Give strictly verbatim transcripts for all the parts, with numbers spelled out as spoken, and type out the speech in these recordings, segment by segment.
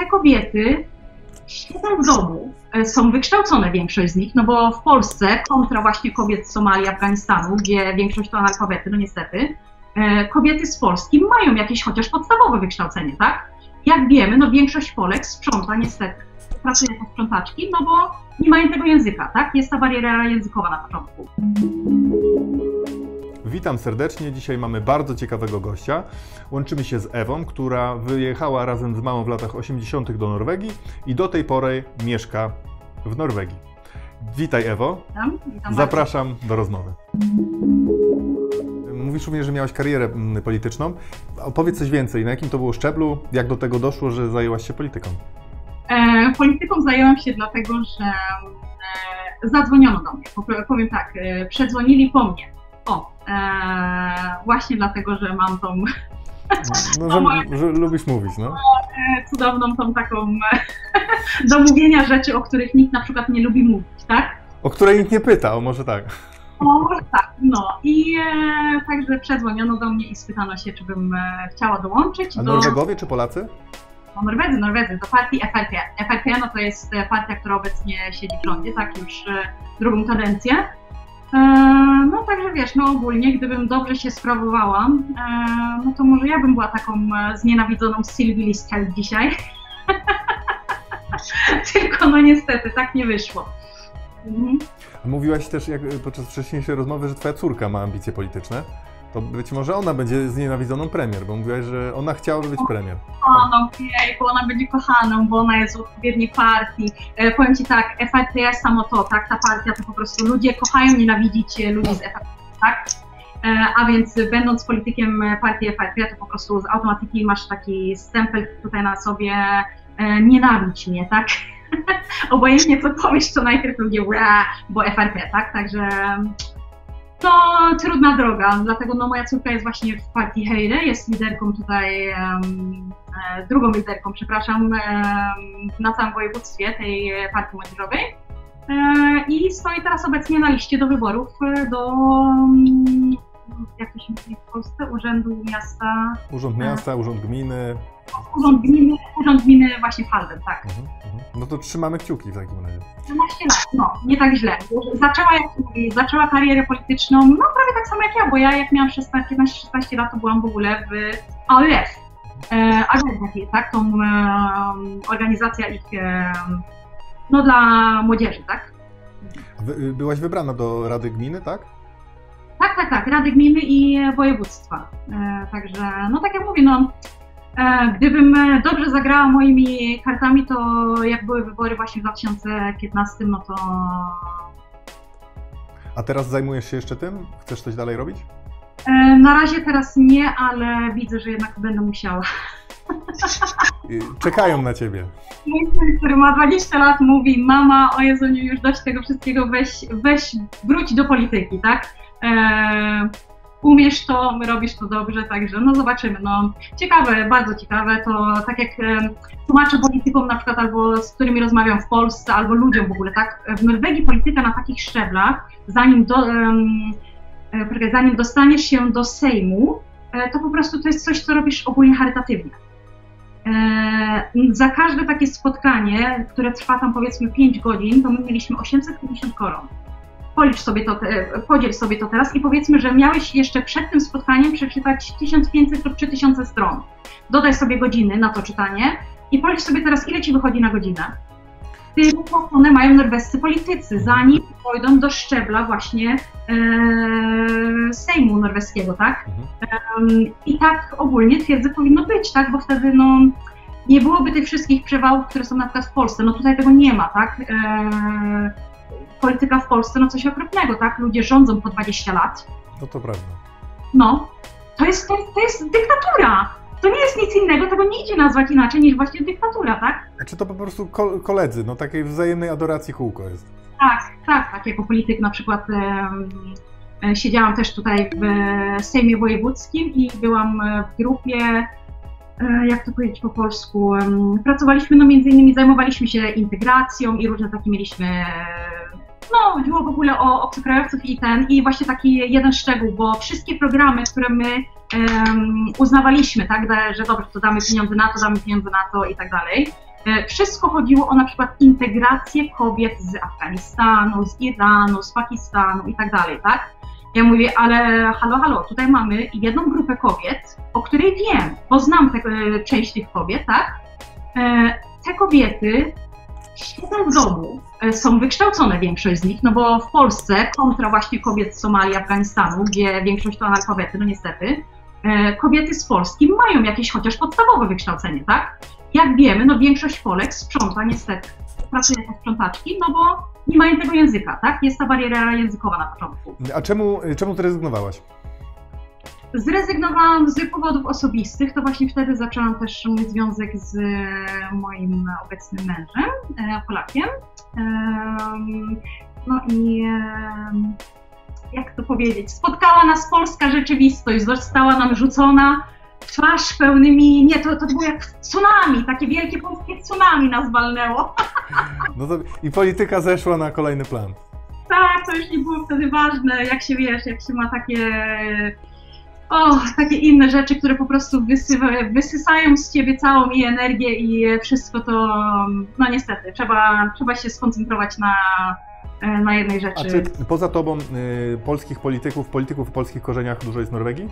kobiety siedzą w domu, są wykształcone większość z nich, no bo w Polsce kontra właśnie kobiet z Somalii, Afganistanu, gdzie większość to analfabety, no niestety, kobiety z Polski mają jakieś chociaż podstawowe wykształcenie, tak? Jak wiemy, no większość Polek sprząta niestety, pracuje jako sprzątaczki, no bo nie mają tego języka, tak? Jest ta bariera językowa na początku. Witam serdecznie. Dzisiaj mamy bardzo ciekawego gościa. Łączymy się z Ewą, która wyjechała razem z mamą w latach osiemdziesiątych do Norwegii i do tej pory mieszka w Norwegii. Witaj, Ewo. Witam, witam Zapraszam bardzo do rozmowy. Mówisz również, że miałaś karierę polityczną. Opowiedz coś więcej. Na jakim to było szczeblu? Jak do tego doszło, że zajęłaś się polityką? E, polityką zajęłam się dlatego, że e, zadzwoniono do mnie. Powiem tak, e, przedzwonili po mnie. O, e, właśnie dlatego, że mam tą... No, że, moją, że lubisz mówić, no. Cudowną tą taką do mówienia rzeczy, o których nikt na przykład nie lubi mówić, tak? O której nikt nie pyta, o może tak. O, może tak, no. I e, także przedzwoniono do mnie i spytano się, czy bym e, chciała dołączyć. A do... Norwegowie czy Polacy? No, Norwedzy, Norwedzy, do partii F R P. F R P no to jest partia, która obecnie siedzi w rządzie, tak, już e, drugą kadencję. No także wiesz, no ogólnie gdybym dobrze się sprawowała, no to może ja bym była taką znienawidzoną Sylwii Listhaug dzisiaj. Tylko no niestety tak nie wyszło. Mhm. Mówiłaś też jak, podczas wcześniejszej rozmowy, że twoja córka ma ambicje polityczne. To być może ona będzie znienawidzoną premier, bo mówiłaś, że ona chciała być premier. O, no jej, bo ona będzie kochaną, bo ona jest w odpowiedniej partii. E, powiem Ci tak, F R P samo to, tak, ta partia to po prostu ludzie kochają nienawidzić ludzi z F R P, tak? E, a więc będąc politykiem partii F R P, to po prostu z automatyki masz taki stempel tutaj na sobie, e, nienawidź mnie, tak? Obojętnie co powiesz, to najpierw ludzie, bo F R P, tak? Także... To trudna droga, dlatego no, moja córka jest właśnie w partii Høyre, jest liderką tutaj, um, e, drugą liderką, przepraszam, um, na całym województwie tej partii młodzieżowej e, i stoi teraz obecnie na liście do wyborów do, um, jak to się mówi w Polsce, Urzędu Miasta... Urząd Miasta, e, Urząd Gminy... Urząd Gminy, Urząd Gminy właśnie w Halden, tak. Uh -huh, uh -huh. No to trzymamy kciuki w takim razie. trzynaście lat, no, nie tak źle. Zaczęła, jak mówię, zaczęła karierę polityczną, no prawie tak samo jak ja, bo ja jak miałam piętnaście szesnaście lat, to byłam w ogóle w A L F, e, A L F, tak, tą e, organizacja ich, e, no dla młodzieży, tak. Wy, byłaś wybrana do Rady Gminy, tak? Tak, tak, tak, Rady Gminy i Województwa, e, także, no tak jak mówię, no, gdybym dobrze zagrała moimi kartami, to jak były wybory właśnie w dwa tysiące piętnastym, no to... A teraz zajmujesz się jeszcze tym? Chcesz coś dalej robić? Na razie teraz nie, ale widzę, że jednak będę musiała. Czekają na ciebie. Mój syn, który ma dwadzieścia lat, mówi: mama, o Jezu, już dość tego wszystkiego, weź, weź, wróć do polityki, tak? E Umiesz to, robisz to dobrze, także no zobaczymy. No, ciekawe, bardzo ciekawe, to tak jak e, tłumaczę politykom na przykład, albo z którymi rozmawiam w Polsce, albo ludziom w ogóle, tak? W Norwegii polityka na takich szczeblach, zanim, do, e, zanim dostaniesz się do Sejmu, e, to po prostu to jest coś, co robisz ogólnie charytatywnie. E, za każde takie spotkanie, które trwa tam powiedzmy pięć godzin, to my mieliśmy osiemset pięćdziesiąt koron. Policz sobie to, podziel sobie to teraz i powiedzmy, że miałeś jeszcze przed tym spotkaniem przeczytać tysiąc pięćset lub trzy tysiące stron. Dodaj sobie godziny na to czytanie i policz sobie teraz, ile ci wychodzi na godzinę. Tyle one mają norwescy politycy, zanim dojdą do szczebla właśnie e, Sejmu norweskiego, tak? E, I tak ogólnie twierdzę, powinno być, tak? Bo wtedy no, nie byłoby tych wszystkich przewałów, które są na przykład w Polsce. No tutaj tego nie ma, tak? E, Polityka w Polsce, no coś okropnego, tak? Ludzie rządzą po dwadzieścia lat. No to prawda. No, to jest, to, to jest dyktatura. To nie jest nic innego, tego nie idzie nazwać inaczej niż właśnie dyktatura, tak? Czy to po prostu koledzy, no takiej wzajemnej adoracji kółko jest? Tak, tak, tak. Jako polityk na przykład e, siedziałam też tutaj w Sejmie Wojewódzkim i byłam w grupie, e, jak to powiedzieć po polsku, e, pracowaliśmy, no między innymi zajmowaliśmy się integracją i różne takie mieliśmy... No, chodziło w ogóle o obcokrajowców i ten, i właśnie taki jeden szczegół, bo wszystkie programy, które my um, uznawaliśmy, tak, że dobrze, to damy pieniądze na to, damy pieniądze na to i tak dalej, Wszystko chodziło o na przykład integrację kobiet z Afganistanu, z Iranu, z Pakistanu i tak dalej, tak? Ja mówię, ale halo, halo, tutaj mamy jedną grupę kobiet, o której wiem, bo znam te, część tych kobiet, tak? Te kobiety siedzą w domu, są wykształcone większość z nich, no bo w Polsce kontra właśnie kobiet z Somalii, Afganistanu, gdzie większość to analfabety, no niestety, kobiety z Polski mają jakieś chociaż podstawowe wykształcenie, tak? Jak wiemy, no większość Polek sprząta niestety, pracuje jako sprzątaczki, no bo nie mają tego języka, tak? Jest ta bariera językowa na początku. A czemu, czemu zrezygnowałaś? Zrezygnowałam z powodów osobistych, to właśnie wtedy zaczęłam też mój związek z moim obecnym mężem, Polakiem. No i jak to powiedzieć, spotkała nas polska rzeczywistość, została nam rzucona w twarz pełnymi, nie, to, to było jak tsunami, takie wielkie polskie tsunami nas walnęło. No to i polityka zeszła na kolejny plan. Tak, to już nie było wtedy ważne, jak się wiesz, jak się ma takie, o, takie inne rzeczy, które po prostu wysywa, wysysają z ciebie całą jej energię i wszystko to, no niestety, trzeba, trzeba się skoncentrować na, na jednej rzeczy. A czy poza tobą y, polskich polityków, polityków o polskich korzeniach dużo jest w Norwegii?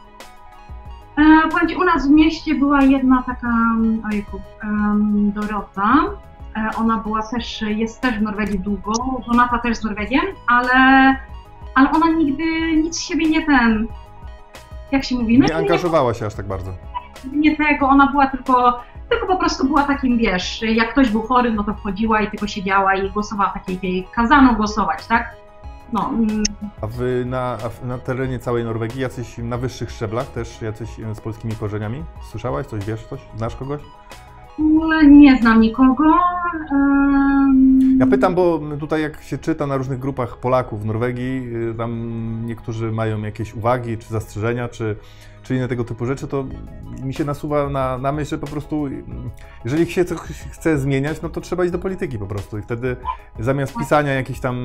E, powiem ci, u nas w mieście była jedna taka, ojejku, um, Dorota. E, ona była też, jest też w Norwegii długo, żonata też z Norwegiem, ale, ale ona nigdy nic z siebie nie ten, jak się mówi? No nie angażowała się aż tak bardzo. Nie tego, ona była tylko, tylko po prostu była takim, wiesz, jak ktoś był chory, no to wchodziła i tylko siedziała i głosowała, takiej kazano głosować, tak? No. A wy na, na terenie całej Norwegii, jacyś na wyższych szczeblach też jacyś z polskimi korzeniami? Słyszałaś coś, wiesz coś? Znasz kogoś? Nie znam nikogo. Um... Ja pytam, bo tutaj jak się czyta na różnych grupach Polaków w Norwegii, tam niektórzy mają jakieś uwagi, czy zastrzeżenia, czy, czy inne tego typu rzeczy, to mi się nasuwa na, na myśl, że po prostu jeżeli się coś chce zmieniać, no to trzeba iść do polityki po prostu i wtedy zamiast pisania jakichś tam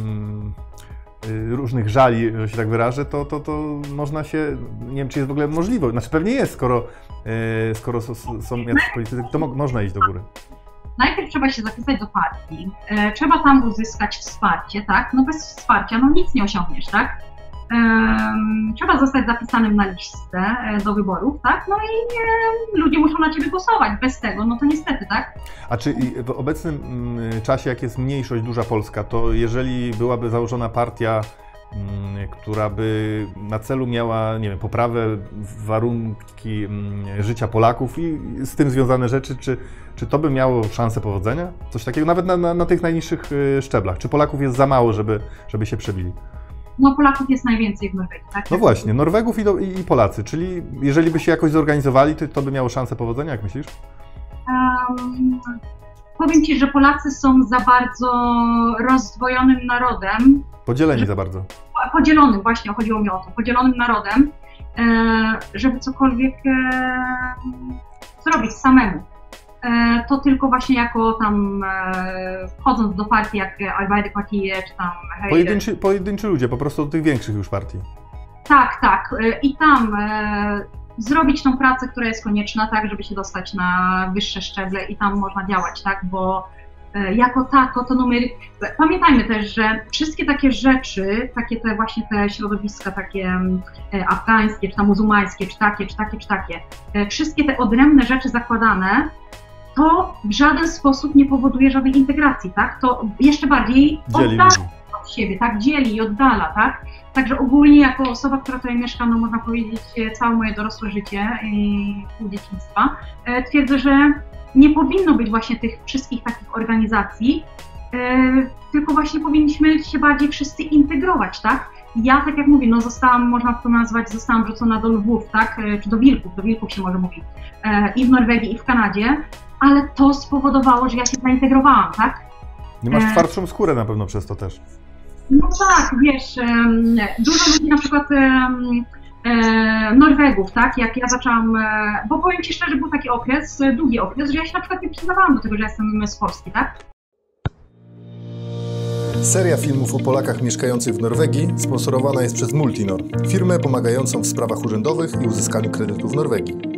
różnych żali, że się tak wyrażę, to, to, to można się, nie wiem czy jest w ogóle możliwe, znaczy pewnie jest, skoro, skoro są jacyś politycy, to mo można iść do góry. Najpierw trzeba się zapisać do partii, e, trzeba tam uzyskać wsparcie, tak? No bez wsparcia no nic nie osiągniesz, tak? E, trzeba zostać zapisanym na listę do wyborów, tak? No i e, ludzie muszą na ciebie głosować, bez tego, no to niestety, tak? A czy w obecnym czasie, jak jest mniejszość duża Polska, to jeżeli byłaby założona partia, która by na celu miała, nie wiem, poprawę warunki życia Polaków i z tym związane rzeczy, czy, czy to by miało szansę powodzenia? Coś takiego nawet na, na, na tych najniższych szczeblach. Czy Polaków jest za mało, żeby, żeby się przebili? No Polaków jest najwięcej w Norwegii, tak? No właśnie, Norwegów i, do, i, i Polacy, czyli jeżeli by się jakoś zorganizowali, to, to by miało szansę powodzenia, jak myślisz? Um, powiem Ci, że Polacy są za bardzo rozdwojonym narodem. Podzieleni za bardzo. Podzielonym, właśnie chodziło mi o to, podzielonym narodem, żeby cokolwiek zrobić samemu. To tylko właśnie jako tam wchodząc do partii jak Arbeiderpartiet czy tam... Pojedynczy, pojedynczy ludzie, po prostu od tych większych już partii. Tak, tak. I tam zrobić tą pracę, która jest konieczna, tak, żeby się dostać na wyższe szczeble i tam można działać, tak, bo jako tako to numery... Pamiętajmy też, że wszystkie takie rzeczy, takie te właśnie te środowiska takie afgańskie, czy tam muzułmańskie, czy takie, czy takie, czy takie, wszystkie te odrębne rzeczy zakładane, to w żaden sposób nie powoduje żadnej integracji, tak? To jeszcze bardziej oddala od siebie, tak? Dzieli i oddala, tak? Także ogólnie jako osoba, która tutaj mieszka, no można powiedzieć całe moje dorosłe życie i pół dzieciństwa, twierdzę, że nie powinno być właśnie tych wszystkich takich organizacji, tylko właśnie powinniśmy się bardziej wszyscy integrować, tak? Ja, tak jak mówię, no zostałam, można to nazwać, zostałam wrzucona do lwów, tak? Czy do wilków, do wilków się może mówić, i w Norwegii, i w Kanadzie, ale to spowodowało, że ja się zaintegrowałam, tak? Nie masz twardszą skórę na pewno przez to też. No tak, wiesz, dużo ludzi na przykład Norwegów, tak, jak ja zaczęłam, bo powiem Ci szczerze, był taki okres, długi okres, że ja się na przykład nie przyznawałam do tego, że jestem z Polski, tak? Seria filmów o Polakach mieszkających w Norwegii sponsorowana jest przez Multinor, firmę pomagającą w sprawach urzędowych i uzyskaniu kredytu w Norwegii.